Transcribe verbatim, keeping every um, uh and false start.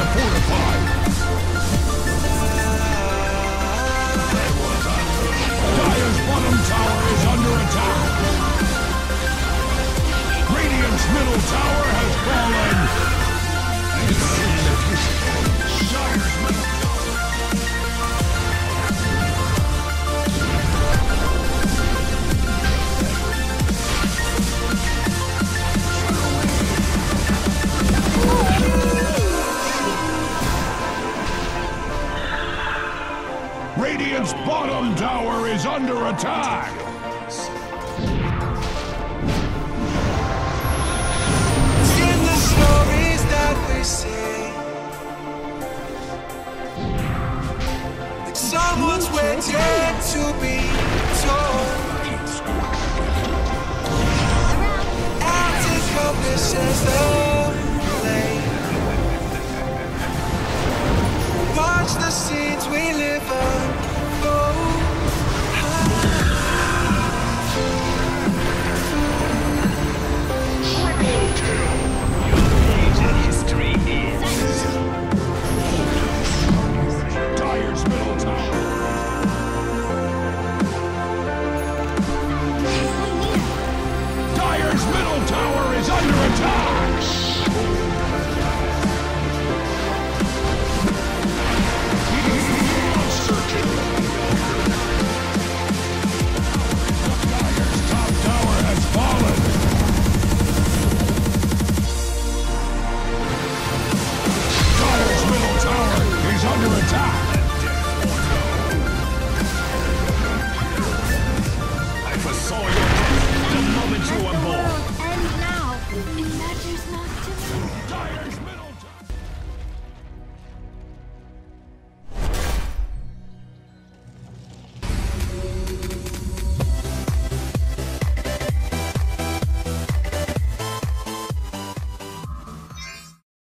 are fortified. Dire's bottom tower is under attack. Radiant's middle tower has fallen. Dire's middle Radiant's bottom tower is under attack! In the stories that we say, like someone's waiting to be